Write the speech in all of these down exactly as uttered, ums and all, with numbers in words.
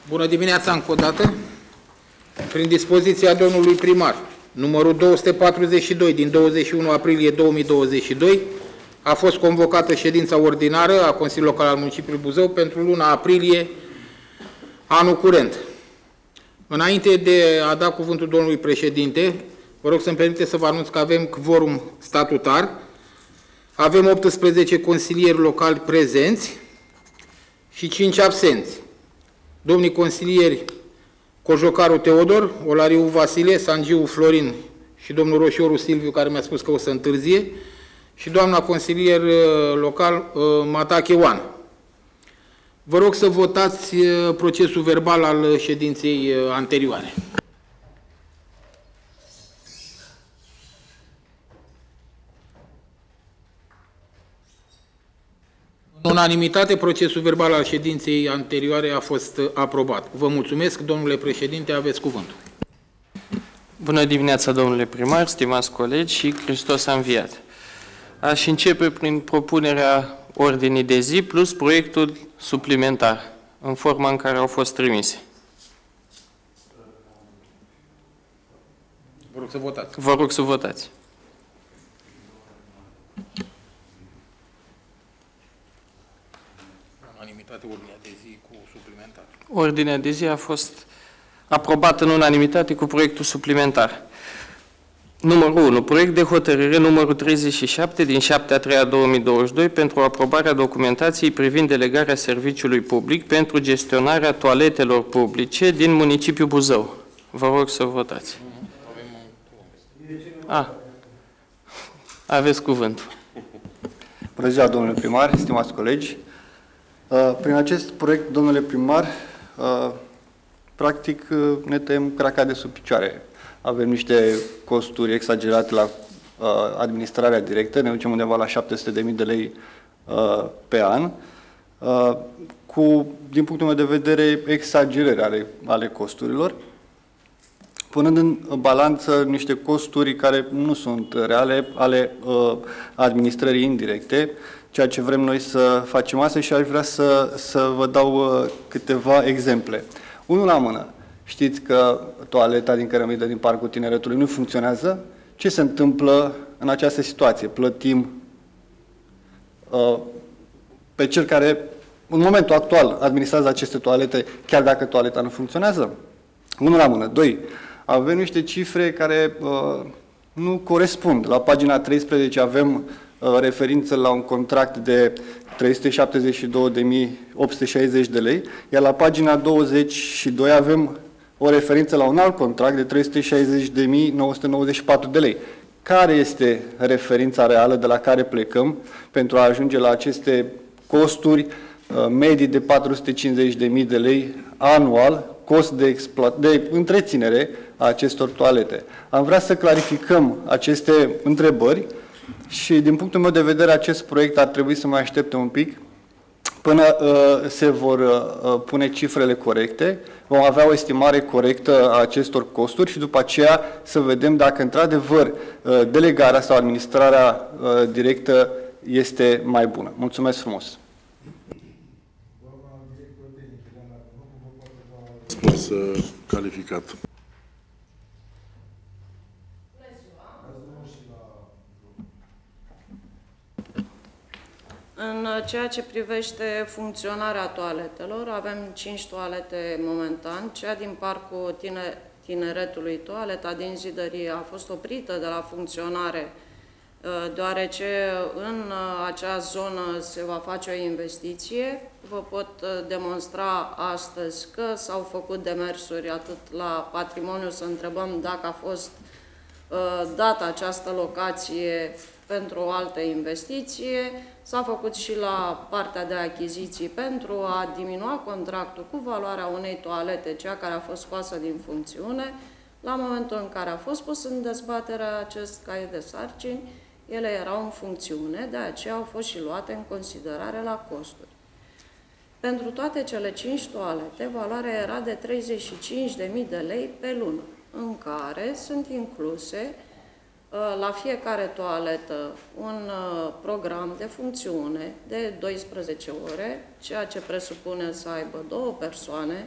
Bună dimineața încă o dată. Prin dispoziția domnului primar, numărul două sute patruzeci și doi din douăzeci și unu aprilie două mii douăzeci și doi, a fost convocată ședința ordinară a Consiliului Local al Municipiului Buzău pentru luna aprilie anul curent. Înainte de a da cuvântul domnului președinte, vă rog să-mi permite să vă anunț că avem quorum statutar. Avem optsprezece consilieri locali prezenți și cinci absenți. Domnii consilieri Cojocaru Teodor, Olariu Vasile, Sangiu Florin și domnul Roșioru Silviu, care mi-a spus că o să întârzie, și doamna consilier local Matache Oana. Vă rog să votați procesul verbal al ședinței anterioare. În unanimitate, procesul verbal al ședinței anterioare a fost aprobat. Vă mulțumesc, domnule președinte, aveți cuvântul. Bună dimineața, domnule primar, stimați colegi, și Hristos a înviat. Aș începe prin propunerea ordinii de zi plus proiectul suplimentar, în forma în care au fost trimise. Vă rog să votați. Vă rog să votați. Unanimitate, ordinea de zi cu suplimentar. Ordinea de zi a fost aprobată în unanimitate cu proiectul suplimentar. Numărul unu. Proiect de hotărâre numărul treizeci și șapte din șapte a treia două mii douăzeci și doi pentru aprobarea documentației privind delegarea serviciului public pentru gestionarea toaletelor publice din municipiul Buzău. Vă rog să votați. A. Aveți cuvântul. Bună ziua, domnule primar, stimați colegi. Prin acest proiect, domnule primar, practic ne tăiem craca de sub picioare. Avem niște costuri exagerate la administrarea directă, ne ducem undeva la șapte sute de mii de lei pe an, cu, din punctul meu de vedere, exagerări ale, ale costurilor, punând în balanță niște costuri care nu sunt reale ale administrării indirecte, ceea ce vrem noi să facem astăzi, și aș vrea să, să vă dau câteva exemple. Unul la mână. Știți că toaleta din Cărămidă, din Parcul Tineretului, nu funcționează? Ce se întâmplă în această situație? Plătim uh, pe cel care, în momentul actual, administrează aceste toalete, chiar dacă toaleta nu funcționează? Unul la mână. Doi. Avem niște cifre care uh, nu corespund. La pagina treisprezece avem uh, referință la un contract de trei sute șaptezeci și două de mii opt sute șaizeci de lei, iar la pagina douăzeci și doi avem o referință la un alt contract de trei sute șaizeci de mii nouă sute nouăzeci și patru de lei. Care este referința reală de la care plecăm pentru a ajunge la aceste costuri uh, medii de patru sute cincizeci de mii de lei anual, cost de, de întreținere a acestor toalete? Am vrea să clarificăm aceste întrebări și, din punctul meu de vedere, acest proiect ar trebui să mai aștepte un pic până uh, se vor uh, pune cifrele corecte, vom avea o estimare corectă a acestor costuri și după aceea să vedem dacă într-adevăr uh, delegarea sau administrarea uh, directă este mai bună. Mulțumesc frumos! Răspuns uh, calificat. În ceea ce privește funcționarea toaletelor, avem cinci toalete momentan. Cea din Parcul Tineretului, toaleta din Zidărie, a fost oprită de la funcționare, deoarece în acea zonă se va face o investiție. Vă pot demonstra astăzi că s-au făcut demersuri atât la patrimoniu, să întrebăm dacă a fost dată această locație pentru o altă investiție. S-a făcut și la partea de achiziții pentru a diminua contractul cu valoarea unei toalete, cea care a fost scoasă din funcțiune. La momentul în care a fost pus în dezbatere acest caiet de sarcini, ele erau în funcțiune, de aceea au fost și luate în considerare la costuri. Pentru toate cele cinci toalete, valoarea era de treizeci și cinci de mii de lei pe lună, în care sunt incluse la fiecare toaletă un program de funcțiune de doisprezece ore, ceea ce presupune să aibă două persoane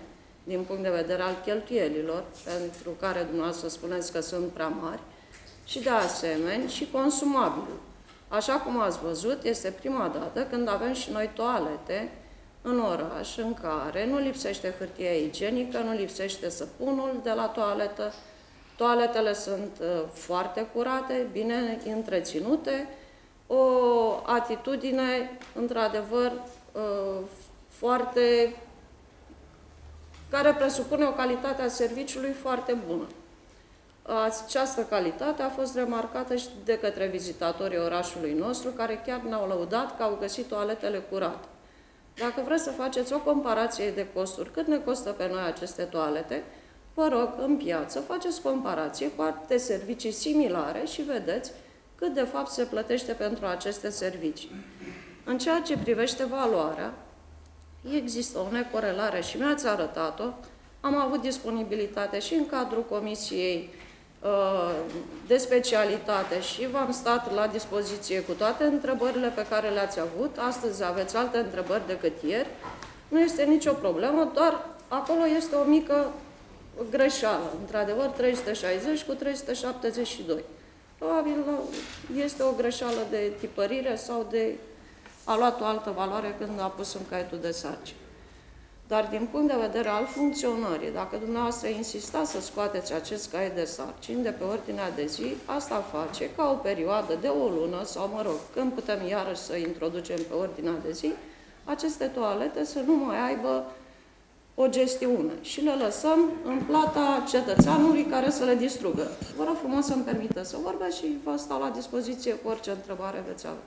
din punct de vedere al cheltuielilor, pentru care dumneavoastră spuneți că sunt prea mari, și de asemenea și consumabil. Așa cum ați văzut, este prima dată când avem și noi toalete în oraș în care nu lipsește hârtia igienică, nu lipsește săpunul de la toaletă, toaletele sunt uh, foarte curate, bine întreținute, o atitudine, într-adevăr, uh, foarte, care presupune o calitate a serviciului foarte bună. Această calitate a fost remarcată și de către vizitatorii orașului nostru, care chiar ne-au lăudat că au găsit toaletele curate. Dacă vreți să faceți o comparație de costuri, cât ne costă pe noi aceste toalete, vă rog, în piață, faceți comparație cu alte servicii similare și vedeți cât de fapt se plătește pentru aceste servicii. În ceea ce privește valoarea, există o necorelare și mi-ați arătat-o. Am avut disponibilitate și în cadrul Comisiei de specialitate și v-am stat la dispoziție cu toate întrebările pe care le-ați avut. Astăzi aveți alte întrebări decât ieri. Nu este nicio problemă, doar acolo este o mică greșeală. Într-adevăr, trei sute șaizeci cu trei sute șaptezeci și doi. Probabil este o greșeală de tipărire sau de a luat o altă valoare când a pus în caietul de sarcini. Dar din punct de vedere al funcționării, dacă dumneavoastră insistați să scoateți acest caiet de sarcini de pe ordinea de zi, asta face ca o perioadă de o lună sau, mă rog, când putem iarăși să introducem pe ordinea de zi, aceste toalete să nu mai aibă o gestiune și le lăsăm în plata cetățeanului care să le distrugă. Vă rog frumos să-mi permită să vorbesc și vă stau la dispoziție cu orice întrebare veți avea.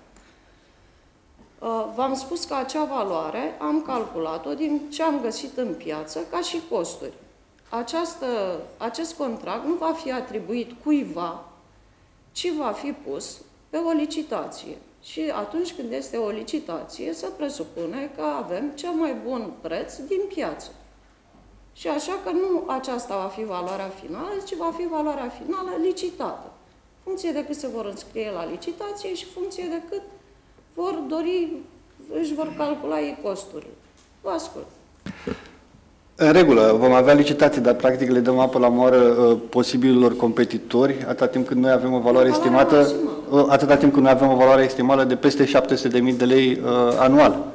V-am spus că acea valoare am calculat-o din ce am găsit în piață ca și costuri. Această, acest contract nu va fi atribuit cuiva, ci va fi pus pe o licitație. Și atunci când este o licitație, se presupune că avem cel mai bun preț din piață. Și așa că nu aceasta va fi valoarea finală, ci va fi valoarea finală licitată. Funcție de cât se vor înscrie la licitație și funcție de cât vor dori, își vor calcula ei costurile. Vă ascult. În regulă, vom avea licitații, dar practic le dăm apă la moară uh, posibililor competitori, atâta timp cât noi avem o valoare estimată, uh, atâta timp cât noi avem o valoare estimată de peste șapte sute de mii de lei uh, anual.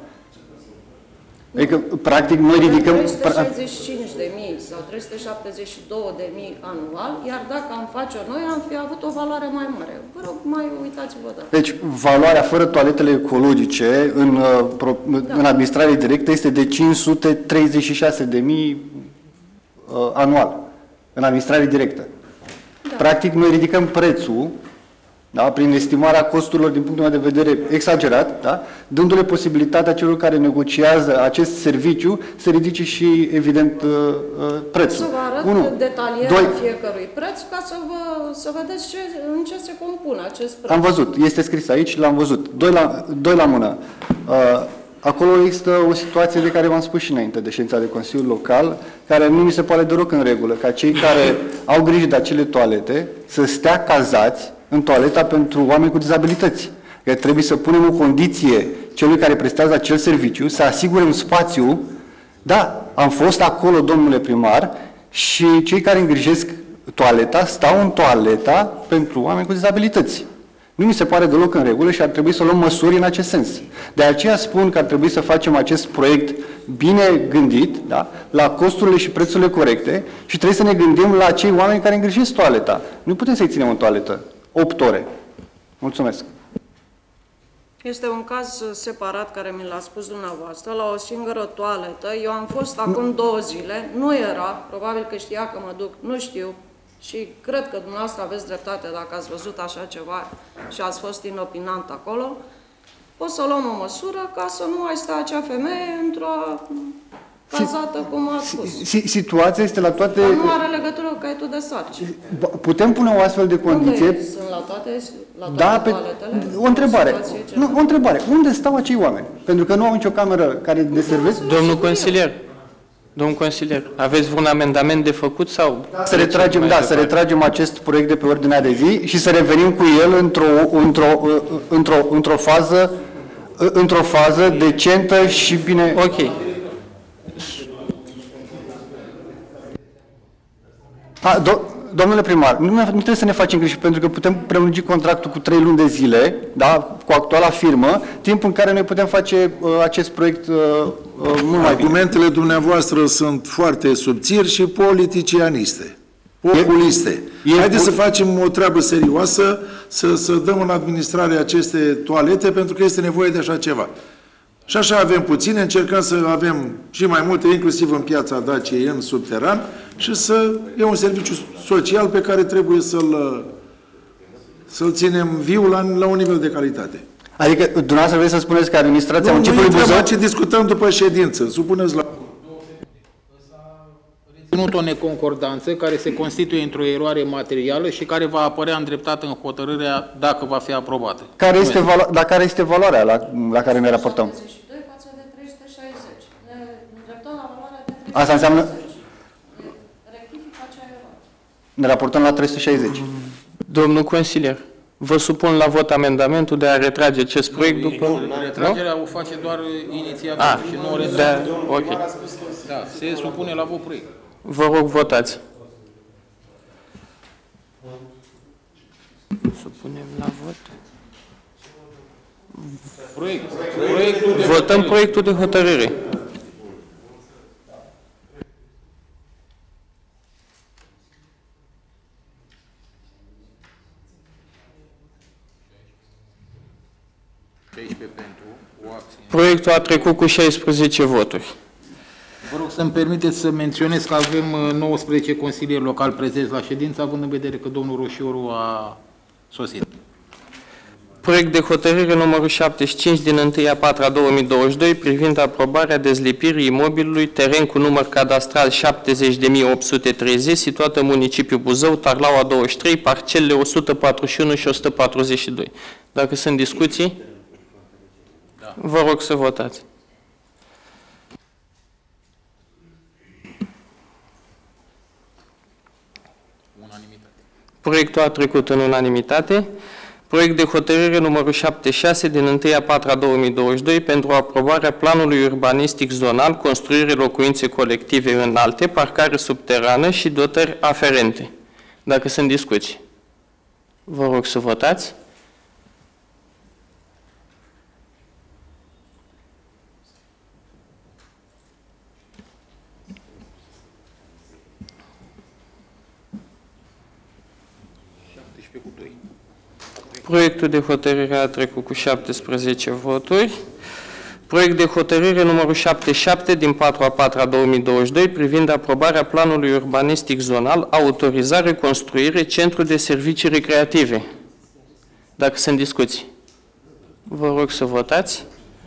Adică, practic, noi ridicăm... trei sute șaizeci și cinci de mii sau trei sute șaptezeci și două de mii anual, iar dacă am face-o noi, am fi avut o valoare mai mare. Vă rog, mai uitați-vă, da. Deci, valoarea fără toaletele ecologice în, uh, da. în administrare directă este de cinci sute treizeci și șase de mii uh, anual, în administrare directă. Da. Practic, noi ridicăm prețul, da, prin estimarea costurilor din punctul meu de vedere exagerat, da, dându-le posibilitatea celor care negociază acest serviciu să ridice și, evident, prețul. Să vă arăt Unu. detalierea Doi. fiecărui preț ca să, vă, să vedeți ce, în ce se compune acest preț. Am văzut, este scris aici, l-am văzut. Doi la, doi la mână. Uh, acolo există o situație de care v-am spus și înainte de ședința de Consiliul Local, care nu mi se pare deloc în regulă, ca cei care au grijă de acele toalete să stea cazați în toaleta pentru oameni cu dizabilități. Că trebuie să punem o condiție celui care prestează acel serviciu, să asigure un spațiu. Da, am fost acolo, domnule primar, și cei care îngrijesc toaleta stau în toaleta pentru oameni cu dizabilități. Nu mi se pare deloc în regulă și ar trebui să luăm măsuri în acest sens. De aceea spun că ar trebui să facem acest proiect bine gândit, da? La costurile și prețurile corecte și trebuie să ne gândim la cei oameni care îngrijesc toaleta. Nu putem să-i ținem în toaletă opt ore. Mulțumesc. Este un caz separat care mi l-a spus dumneavoastră, la o singură toaletă. Eu am fost acum două zile, nu era, probabil că știa că mă duc, nu știu. Și cred că dumneavoastră aveți dreptate dacă ați văzut așa ceva și ați fost inopinant acolo. O să luăm o măsură ca să nu mai stea acea femeie într-o cazată, cum a spus. Situația este la toate... Dar nu are legătură cu caietul de sarcini. Putem pune o astfel de condiție... Unde sunt la toate, la toate da, pe... toaletele? O întrebare. Nu, o întrebare. Unde stau acei oameni? Pentru că nu au nicio cameră care deservesc... Domnul consilier, domnul consilier, aveți vreun amendament de făcut sau... Să retragem, da, să retragem acest proiect de pe ordinea de zi și să revenim cu el într-o într-o într-o într-o fază într-o fază decentă și bine... Ok. A, do, domnule primar, nu, nu trebuie să ne facem griji, pentru că putem prelungi contractul cu trei luni de zile, da, cu actuala firmă, timp în care noi putem face uh, acest proiect uh, uh, mult mai bine. Argumentele dumneavoastră sunt foarte subțiri și politicianiste, populiste. E, e Haideți pol- să facem o treabă serioasă, să, să dăm în administrare aceste toalete, pentru că este nevoie de așa ceva. Și așa avem puține, încercăm să avem și mai multe, inclusiv în piața Daciei, în subteran, și să e un serviciu social pe care trebuie să-l să-l ținem viu la, la un nivel de calitate. Adică, dumneavoastră vreți să spuneți că administrația Nu, nu municipiului e Buzău... ce discutăm după ședință. Supuneți la... Ținut o neconcordanță care se constituie într-o eroare materială și care va apărea îndreptată în hotărârea dacă va fi aprobată. Care este valo- dar care este valoarea la, la care ne raportăm? șaptezeci și doi față de trei sute șaizeci. Ne îndreptăm la valoarea de trei sute șaizeci. Asta înseamnă... Rectifică acea eroare. Ne raportăm la trei sute șaizeci. Domnul consilier, vă supun la vot amendamentul de a retrage acest proiect după... Retragerea o face doar inițiatorul Ah, și nu o da, retrage. ok. Da, se supune la vot proiect. Vă rog, votați. Supunem la vot. Proiect. Proiectul de Votăm hotărâre. proiectul de hotărâre. șaisprezece pentru o acțiune. Proiectul a trecut cu șaisprezece voturi. Vă rog să-mi permiteți să menționez că avem uh, nouăsprezece consilieri locali prezenți la ședință, având în vedere că domnul Roșioru a sosit. Proiect de hotărâre numărul șaptezeci și cinci din unu a patra două mii douăzeci și doi privind aprobarea dezlipirii imobilului teren cu număr cadastral șaptezeci de mii opt sute treizeci situat în municipiul Buzău, Tarlaua douăzeci și trei, parcelele o sută patruzeci și unu și o sută patruzeci și doi. Dacă sunt discuții, Da. vă rog să votați. Unanimitate. Proiectul a trecut în unanimitate. Proiect de hotărâre numărul șaptezeci și șase din unu a patra două mii douăzeci și doi pentru aprobarea planului urbanistic zonal, construire locuințe colective înalte, parcare subterană și dotări aferente. Dacă sunt discuții, vă rog să votați. șaptesprezece cu doi. Proiectul de hotărâre a trecut cu șaptesprezece voturi. Proiect de hotărâre numărul șaptezeci și șapte din patru a patra două mii douăzeci și doi privind aprobarea planului urbanistic zonal, autorizare, construire, centru de servicii recreative. Dacă sunt discuții, vă rog să votați.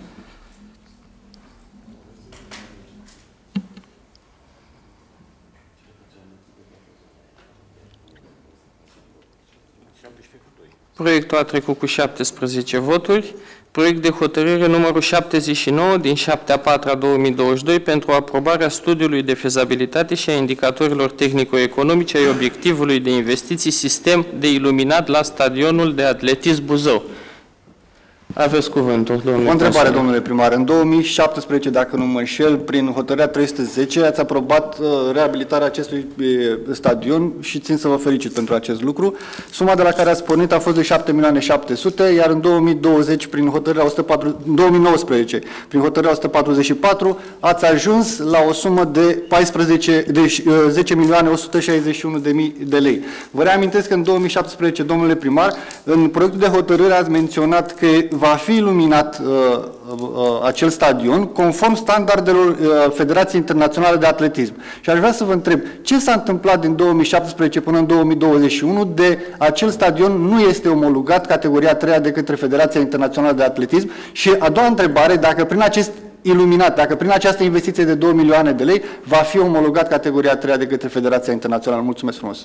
Proiectul a trecut cu șaptesprezece voturi. Proiect de hotărâre numărul șaptezeci și nouă din șapte a patra două mii douăzeci și doi pentru aprobarea studiului de fezabilitate și a indicatorilor tehnico-economice ai obiectivului de investiții sistem de iluminat la stadionul de atletism Buzău. Aveți cuvântul, domnule. O întrebare, consilier. domnule primar. În două mii șaptesprezece, dacă nu mă înșel, prin hotărârea trei sute zece, ați aprobat uh, reabilitarea acestui uh, stadion și țin să vă felicit pentru acest lucru. Suma de la care ați pornit a fost de șapte milioane șapte sute, iar în două mii douăzeci, prin hotărârea o sută patru, două mii nouăsprezece, prin hotărârea o sută patruzeci și patru, ați ajuns la o sumă de, paisprezece, de uh, zece milioane o sută șaizeci și unu de mii de lei. Vă reamintesc că în două mii șaptesprezece, domnule primar, în proiectul de hotărâre ați menționat că va fi iluminat uh, uh, acel stadion conform standardelor uh, Federației Internaționale de Atletism. Și aș vrea să vă întreb, ce s-a întâmplat din două mii șaptesprezece până în două mii douăzeci și unu de acel stadion nu este omologat categoria a treia de către Federația Internațională de Atletism? Și a doua întrebare, dacă prin acest iluminat, dacă prin această investiție de două milioane de lei va fi omologat categoria a treia de către Federația Internațională. Mulțumesc frumos!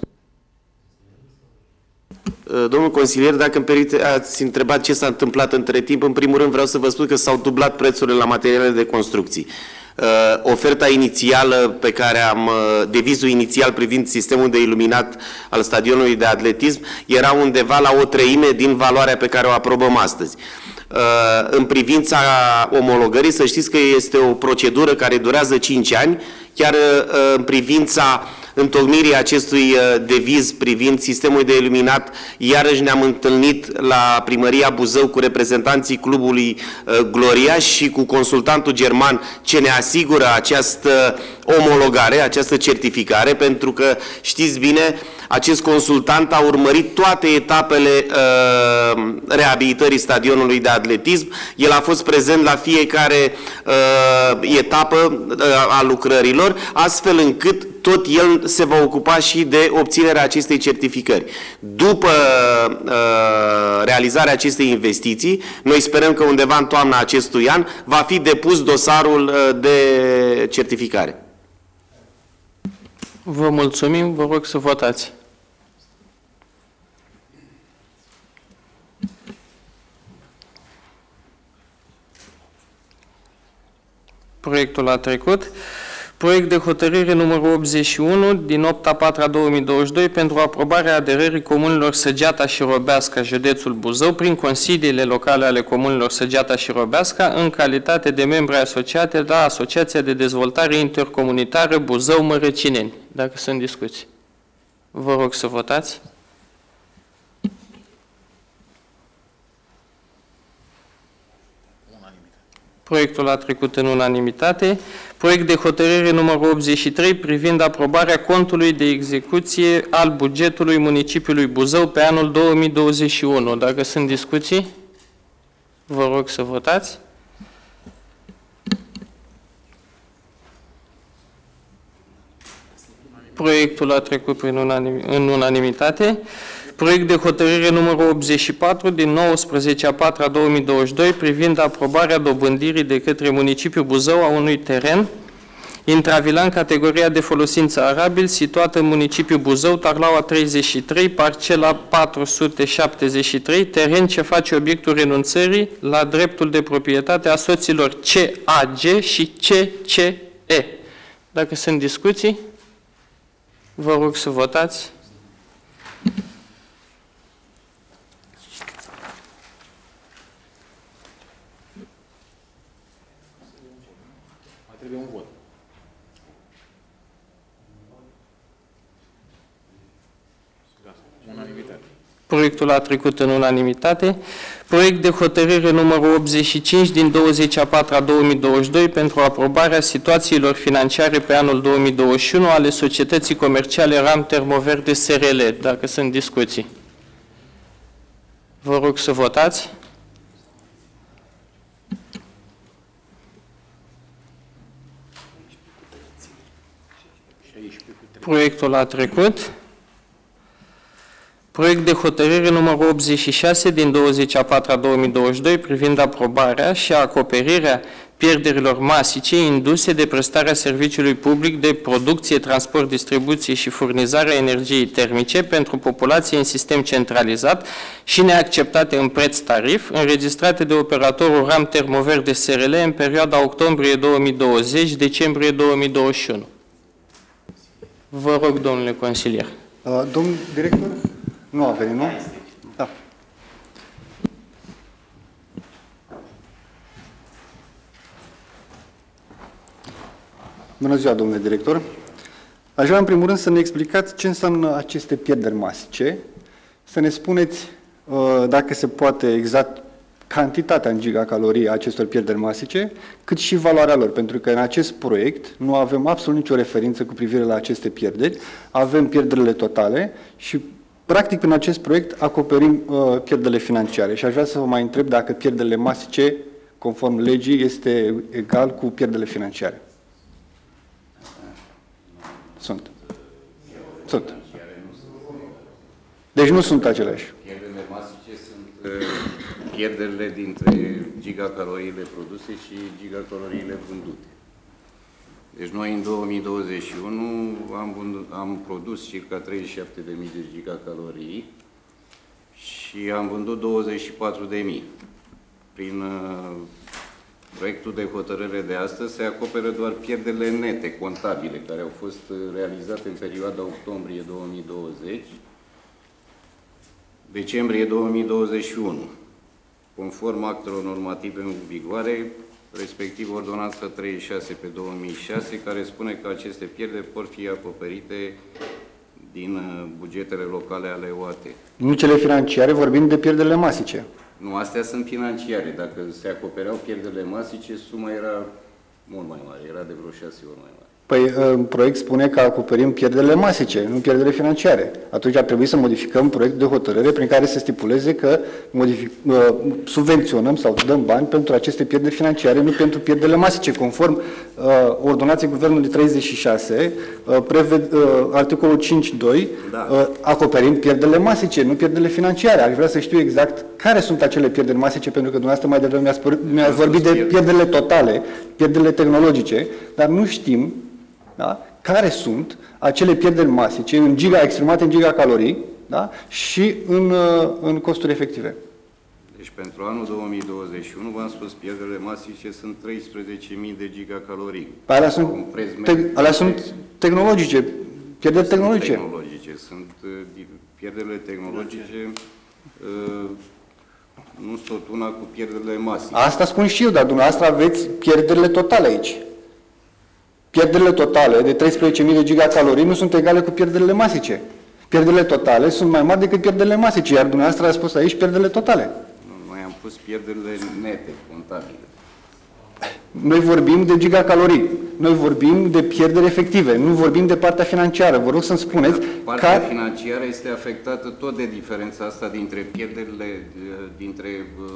Domnul consilier, dacă îmi permite, ați întrebat ce s-a întâmplat între timp. În primul rând vreau să vă spun că s-au dublat prețurile la materialele de construcții. Oferta inițială pe care am, devizul inițial privind sistemul de iluminat al stadionului de atletism era undeva la o treime din valoarea pe care o aprobăm astăzi. În privința omologării, să știți că este o procedură care durează cinci ani, chiar în privința întocmirii acestui deviz privind sistemul de iluminat, iarăși ne-am întâlnit la Primăria Buzău cu reprezentanții clubului Gloria și cu consultantul german ce ne asigură această omologare, această certificare, pentru că știți bine, acest consultant a urmărit toate etapele uh, reabilitării stadionului de atletism. El a fost prezent la fiecare uh, etapă uh, a lucrărilor, astfel încât tot el se va ocupa și de obținerea acestei certificări. După uh, realizarea acestei investiții, noi sperăm că undeva în toamna acestui an va fi depus dosarul uh, de certificare. Vă mulțumim, vă rog să votați. Proiectul a trecut. Proiect de hotărâre numărul optzeci și unu din opt a patra două mii douăzeci și doi pentru aprobarea aderării comunelor Săgeata și Robeasca, județul Buzău, prin consiliile locale ale comunelor Săgeata și Robeasca, în calitate de membri asociate la Asociația de Dezvoltare Intercomunitară Buzău-Mărăcineni. Dacă sunt discuții. Vă rog să votați. Proiectul a trecut în unanimitate. Proiect de hotărâre numărul optzeci și trei privind aprobarea contului de execuție al bugetului municipiului Buzău pe anul două mii douăzeci și unu. Dacă sunt discuții, vă rog să votați. Proiectul a trecut prin unanim, în unanimitate. Proiect de hotărâre numărul optzeci și patru din nouăsprezece a patra două mii douăzeci și doi privind aprobarea dobândirii de către municipiul Buzău a unui teren intravilan categoria de folosință arabil situat în municipiul Buzău, Tarlaua treizeci și trei, parcela patru sute șaptezeci și trei, teren ce face obiectul renunțării la dreptul de proprietate a soților C A G și C C E. Dacă sunt discuții, vă rog să votați. Trebuie un vot. Unanimitate. Proiectul a trecut în unanimitate. Proiect de hotărâre numărul optzeci și cinci din douăzeci a patra două mii douăzeci și doi pentru aprobarea situațiilor financiare pe anul două mii douăzeci și unu ale societății comerciale RAM Termoverde S R L. Dacă sunt discuții. Vă rog să votați. Proiectul a trecut. Proiect de hotărâre numărul optzeci și șase din douăzeci a patra două mii douăzeci și doi privind aprobarea și acoperirea pierderilor masice induse de prestarea serviciului public de producție, transport, distribuție și furnizare a energiei termice pentru populație în sistem centralizat și neacceptate în preț tarif, înregistrate de operatorul RAM Termoverde S R L în perioada octombrie două mii douăzeci-decembrie două mii douăzeci și unu. Vă rog, domnule consilier. Uh, domnul director? Nu a venit, nu? Da. Bună ziua, domnule director. Aș vrea, în primul rând, să ne explicați ce înseamnă aceste pierderi masice, să ne spuneți, uh, dacă se poate, exact cantitatea în gigacalorii a acestor pierderi masice, cât și valoarea lor, pentru că în acest proiect nu avem absolut nicio referință cu privire la aceste pierderi, avem pierderile totale și, practic, în acest proiect acoperim uh, pierderile financiare. Și aș vrea să vă mai întreb dacă pierderile masice, conform legii, este egal cu pierderile financiare. Sunt. Sunt. Deci nu sunt aceleași. Pierderile masice sunt pierderile dintre gigacaloriile produse și gigacaloriile vândute. Deci noi în două mii douăzeci și unu am, vândut, am produs circa treizeci și șapte de mii de gigacalorii și am vândut douăzeci și patru de mii. Prin uh, proiectul de hotărâre de astăzi se acoperă doar pierderile nete, contabile, care au fost realizate în perioada octombrie două mii douăzeci, decembrie două mii douăzeci și unu. Conform actelor normative în vigoare, respectiv ordonanța treizeci și șase pe două mii șase, care spune că aceste pierderi pot fi acoperite din uh, bugetele locale ale O A T. Nu cele financiare, vorbim de pierderile masice. Nu, astea sunt financiare. Dacă se acopereau pierderile masice, suma era mult mai mare, era de vreo șase ori mai mare. Păi, în proiect spune că acoperim pierderile masice, nu pierderile financiare. Atunci ar trebui să modificăm proiectul de hotărâre prin care să stipuleze că modific, uh, subvenționăm sau dăm bani pentru aceste pierderi financiare, nu pentru pierderile masice. Conform uh, ordonanței Guvernului treizeci și șase, uh, preved, uh, articolul cinci punct doi, Da. uh, acoperim pierderile masice, nu pierderile financiare. Aș vrea să știu exact care sunt acele pierderi masice, pentru că dumneavoastră mai devreme mi-ați mi vorbit de pierderile totale, pierderile tehnologice, dar nu știm, da, care sunt acele pierderi masice în giga, exprimate în gigacalorii, da, și în, în costuri efective. Deci pentru anul două mii douăzeci și unu, v-am spus, pierderile masice sunt treisprezece mii de gigacalorii. Alea sunt, Un preț te, mediu alea de- sunt tehnologice, pierderi tehnologice. tehnologice. Sunt uh, pierderile tehnologice, uh, nu sunt tot una cu pierderile masice. Asta spun și eu, dar dumneavoastră aveți pierderile totale aici. Pierderile totale de treisprezece mii de gigacalorii nu sunt egale cu pierderile masice. Pierderile totale sunt mai mari decât pierderile masice, iar dumneavoastră a spus aici pierderile totale. Nu, noi am pus pierderile nete, contabile. Noi vorbim de gigacalorii, noi vorbim de pierderi efective, nu vorbim de partea financiară. Vă rog să-mi spuneți Partea ca... financiară este afectată tot de diferența asta dintre pierderile, uh, dintre uh,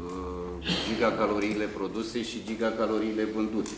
uh, gigacaloriile produse și gigacaloriile vândute.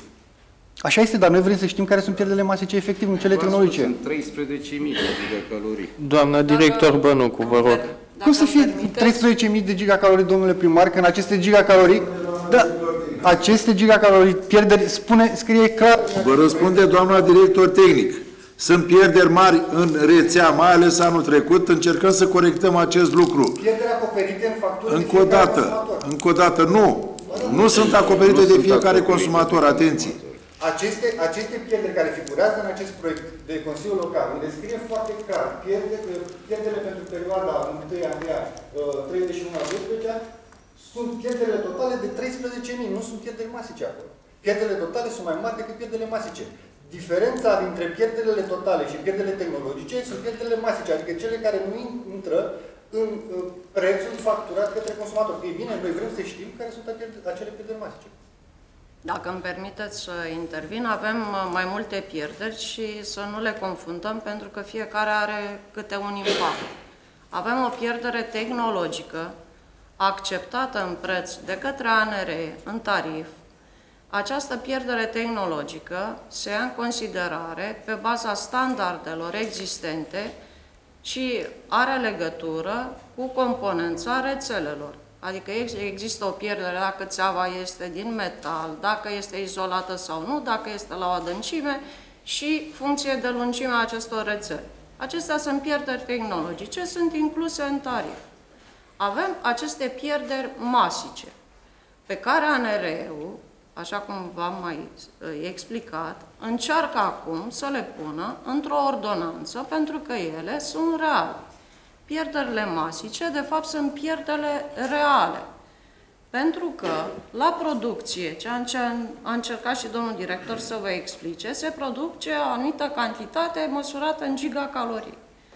Așa este, dar noi vrem să știm care sunt pierderile masice efectiv, nu cele V-am spus, tehnologice. Sunt treisprezece mii de gigacalorii. Doamna director Bănucu, vă rog. Cum să fie treisprezece mii de gigacalorii, domnule primar, când aceste gigacalorii, da, aceste gigacalorii, pierderi, spune, scrie clar. Vă răspunde doamna director tehnic. Sunt pierderi mari în rețea, mai ales anul trecut, încercăm să corectăm acest lucru. Pierderi acoperite în factură. Încă o dată, încă o dată, nu. Nu sunt acoperite de fiecare consumator, atenție. Aceste, aceste pierderi care figurează în acest proiect de Consiliul Local, unde scrie foarte clar, pierde, pierderile pentru perioada întâi a treizeci și unu a doisprezece, sunt pierderile totale de treisprezece mii, nu sunt pierderi masice acolo. Pierderile totale sunt mai mari decât pierderile masice. Diferența dintre pierderile totale și pierderile tehnologice sunt pierderile masice, adică cele care nu intră în prețul facturat către consumator. Ei bine, noi vrem să știm care sunt acele pierderi masice. Dacă îmi permiteți să intervin, avem mai multe pierderi și să nu le confundăm, pentru că fiecare are câte un impact. Avem o pierdere tehnologică acceptată în preț de către A N R E, în tarif. Această pierdere tehnologică se ia în considerare pe baza standardelor existente și are legătură cu componența rețelelor. Adică există o pierdere dacă țeava este din metal, dacă este izolată sau nu, dacă este la o adâncime și funcție de lungimea acestor rețele. Acestea sunt pierderi tehnologice, sunt incluse în tarif. Avem aceste pierderi masice, pe care A N R E-ul, așa cum v-am mai explicat, încearcă acum să le pună într-o ordonanță, pentru că ele sunt reale. Pierderile masice, de fapt, sunt pierderile reale. Pentru că, la producție, ce a încercat și domnul director să vă explice, se produce o anumită cantitate măsurată în gigacalorii.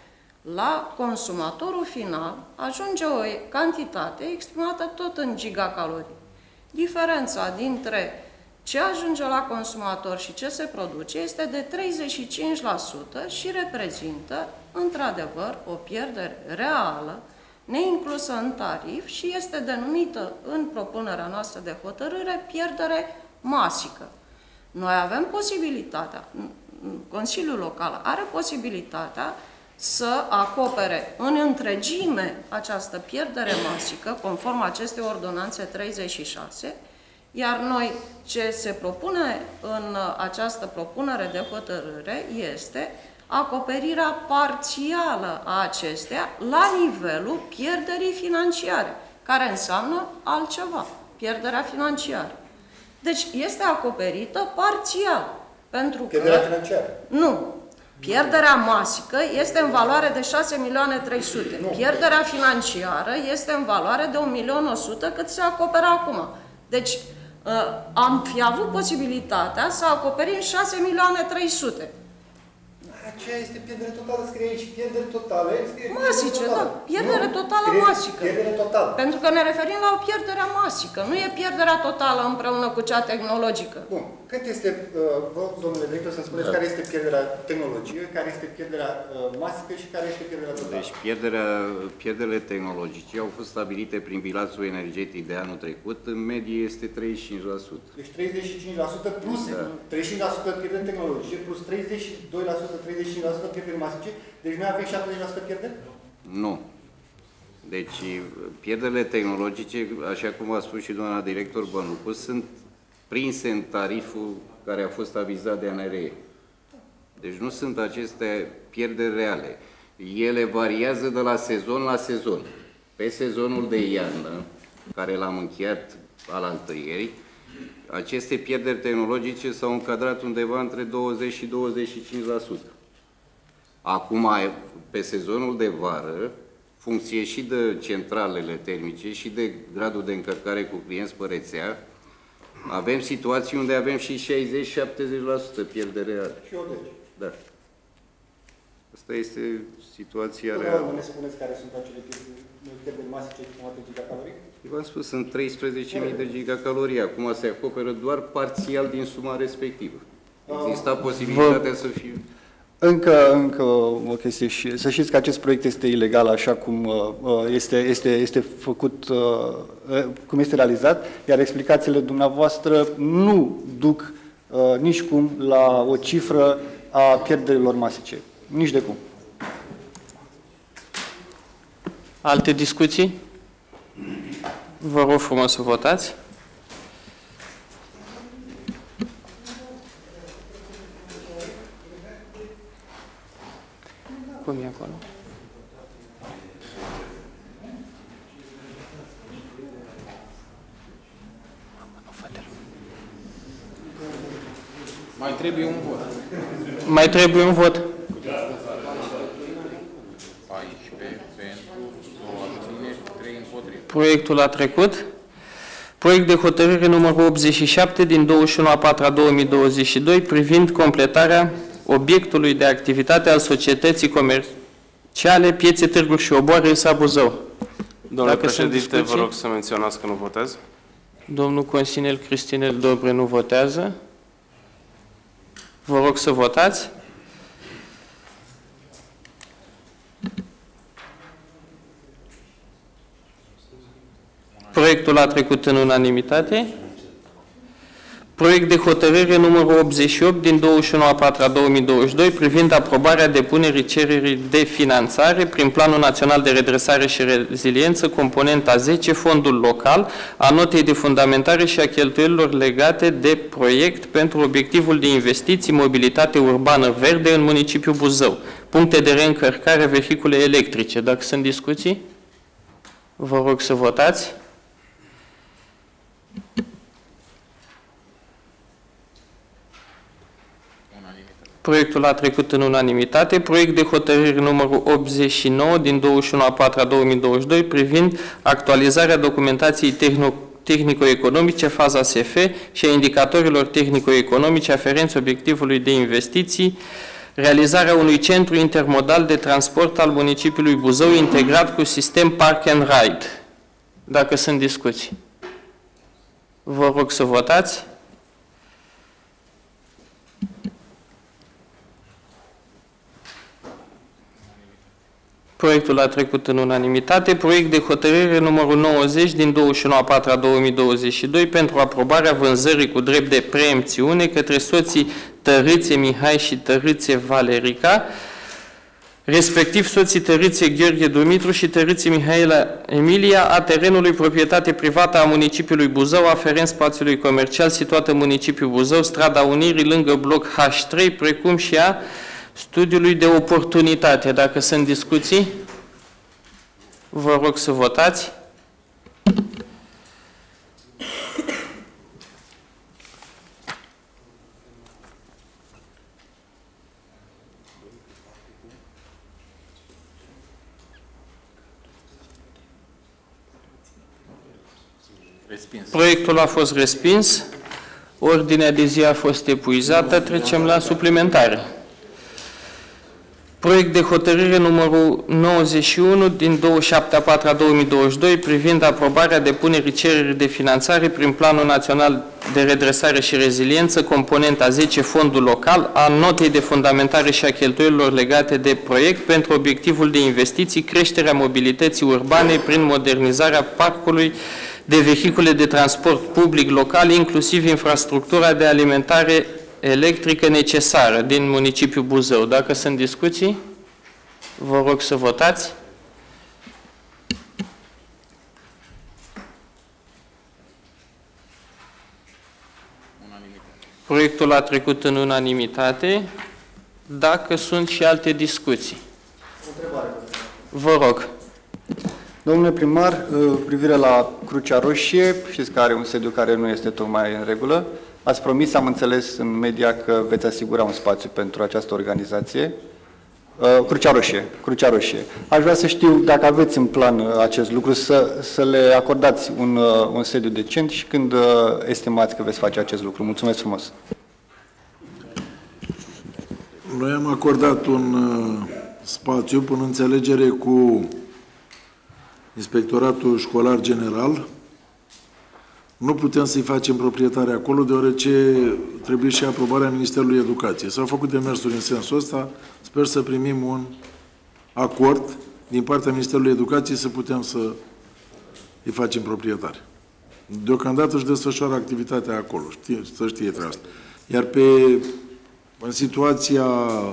La consumatorul final ajunge o cantitate exprimată tot în gigacalorii. Diferența dintre ce ajunge la consumator și ce se produce este de treizeci și cinci la sută și reprezintă, într-adevăr, o pierdere reală, neinclusă în tarif și este denumită în propunerea noastră de hotărâre pierdere masică. Noi avem posibilitatea, Consiliul Local are posibilitatea să acopere în întregime această pierdere masică, conform acestei ordonanțe treizeci și șase, iar noi, ce se propune în această propunere de hotărâre este acoperirea parțială a acesteia la nivelul pierderii financiare, care înseamnă altceva, pierderea financiară. Deci este acoperită parțial, pentru că... Pierderea financiară? Nu. Pierderea masică este în valoare de șase milioane trei sute. Pierderea financiară este în valoare de un milion o sută cât se acoperă acum. Deci, am fi avut posibilitatea să acoperim șase milioane trei sute. Aceea este pierdere totală, scrie aici, pierdere totală. Masice, da, pierdere totală masică. Pierdere totală. Pentru că ne referim la o pierdere masică, nu e pierderea totală împreună cu cea tehnologică. Bun, cât este, vă rog, domnule director, să-mi spuneți care este pierderea tehnologică, care este pierderea masică și care este pierderea totală? Deci pierderea, pierderile tehnologice au fost stabilite prin bilanțul energetic de anul trecut, în medie este treizeci și cinci la sută. Deci treizeci și cinci la sută plus da. treizeci și cinci la sută pierderi tehnologice, plus treizeci și doi la sută, treizeci și cinci la sută pierderi masice, deci noi avem șaptezeci la sută pierderi? Nu. Deci pierderile tehnologice, așa cum a spus și doamna director Bănucu, sunt prinse în tariful care a fost avizat de A N R E. Deci nu sunt aceste pierderi reale. Ele variază de la sezon la sezon. Pe sezonul de iarnă, care l-am încheiat al întâierii, aceste pierderi tehnologice s-au încadrat undeva între douăzeci și douăzeci și cinci la sută. Acum, pe sezonul de vară, funcție și de centralele termice și de gradul de încărcare cu clienți pe rețea, avem situații unde avem și șaizeci șaptezeci la sută pierdere reale. Și optzeci. Da. Asta este situația Până reală. ne spuneți care sunt acele pierderi masice estimate în gigacalorii? V-am spus, sunt treisprezece mii de gigacalorii. Acum se acoperă doar parțial din suma respectivă. Exista posibilitatea să fie... Încă, încă o chestie și să știți că acest proiect este ilegal așa cum este, este, este făcut, cum este realizat, iar explicațiile dumneavoastră nu duc nici cum la o cifră a pierderilor masice. Nici de cum. Alte discuții? Vă rog frumos să votați. Cum e acolo? Mai trebuie un vot. Mai trebuie un vot. paisprezece pentru, două abțineri, trei împotrivă. Proiectul a trecut. Proiect de hotărâre numărul optzeci și șapte din douăzeci și unu a patra două mii douăzeci și doi privind completarea obiectului de activitate al societății comerciale Piețe, Târguri și Oboare Isa Buzău. Domnule președinte, vă rog să menționați că nu votez. Domnul Consinel Cristinel Dobre nu votează. Vă rog să votați. Proiectul a trecut în unanimitate. Proiect de hotărâre numărul optzeci și opt din douăzeci și unu a patra două mii douăzeci și doi privind aprobarea depunerii cererii de finanțare prin Planul Național de Redresare și Reziliență, componenta zece, fondul local, a notei de fundamentare și a cheltuielilor legate de proiect pentru obiectivul de investiții mobilitate urbană verde în municipiul Buzău. Puncte de reîncărcare vehicule electrice. Dacă sunt discuții, vă rog să votați. Proiectul a trecut în unanimitate. Proiect de hotărâre numărul optzeci și nouă din douăzeci și unu a patra două mii douăzeci și doi privind actualizarea documentației tehnico-economice, faza S F și a indicatorilor tehnico-economice aferenți obiectivului de investiții, realizarea unui centru intermodal de transport al municipiului Buzău integrat cu sistem Park and Ride. Dacă sunt discuții, vă rog să votați. Proiectul a trecut în unanimitate. Proiect de hotărâre numărul nouăzeci din douăzeci și unu a patra două mii douăzeci și doi pentru aprobarea vânzării cu drept de preemțiune către soții Tărâțe Mihai și Tărâțe Valerica, respectiv soții Tărâțe Gheorghe Dumitru și Tărâțe Mihaela Emilia, a terenului proprietate privată a municipiului Buzău, aferent spațiului comercial situat în municipiul Buzău, strada Unirii, lângă bloc H trei, precum și a studiului de oportunitate. Dacă sunt discuții, vă rog să votați. Respins. Proiectul a fost respins. Ordinea de zi a fost epuizată. Trecem la suplimentare. Proiect de hotărâre numărul nouăzeci și unu din douăzeci și șapte a patra două mii douăzeci și doi privind aprobarea depunerii cererii de finanțare prin Planul Național de Redresare și Reziliență, componenta zece, fondul local, a notei de fundamentare și a cheltuielilor legate de proiect pentru obiectivul de investiții, creșterea mobilității urbane prin modernizarea parcului de vehicule de transport public local, inclusiv infrastructura de alimentare electrică necesară din municipiul Buzău. Dacă sunt discuții, vă rog să votați. Proiectul a trecut în unanimitate. Dacă sunt și alte discuții. Vă rog. Domnule primar, privire la Crucea Roșie, știți că are un sediu care nu este tocmai în regulă. Ați promis, am înțeles în media, că veți asigura un spațiu pentru această organizație. Crucea Roșie, Crucea Roșie. Aș vrea să știu dacă aveți în plan acest lucru, să, să le acordați un, un sediu decent și când estimați că veți face acest lucru. Mulțumesc frumos! Noi am acordat un spațiu până înțelegere cu Inspectoratul Școlar General. Nu putem să-i facem proprietare acolo, deoarece trebuie și aprobarea Ministerului Educației. S-au făcut demersuri în sensul ăsta. Sper să primim un acord din partea Ministerului Educației să putem să îi facem proprietare. Deocamdată își desfășoară activitatea acolo, știe, să știe treaba asta. Iar pe, în situația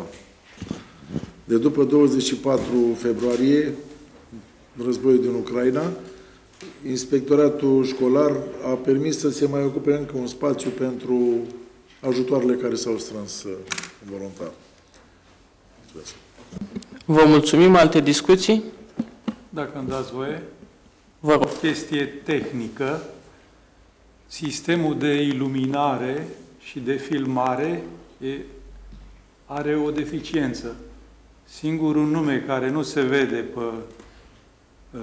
de după douăzeci și patru februarie, războiul din Ucraina, Inspectoratul Școlar a permis să se mai ocupe încă un spațiu pentru ajutoarele care s-au strâns voluntar. Mulțumesc. Vă mulțumim. Alte discuții? Dacă îmi dați voie. Vă rog. O chestie tehnică. Sistemul de iluminare și de filmare e, are o deficiență. Singurul nume care nu se vede pe uh,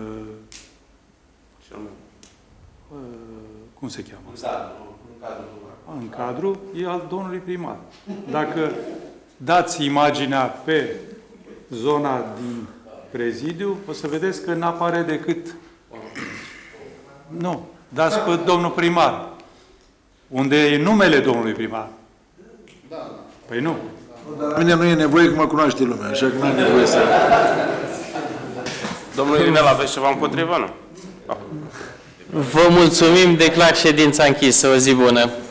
uh, cum se cheamă? În cadru. În cadru e al domnului primar. Dacă dați imaginea pe zona din prezidiu, o să vedeți că n-apare decât... Nu. Dați pe domnul primar. Unde e numele domnului primar. Păi nu. Dar la mine nu e nevoie, că mă cunoaște lumea, așa că nu am nevoie să... Domnul Inel, aveți ceva împotrivă, nu? Vă mulțumim, declar ședința închisă. O zi bună!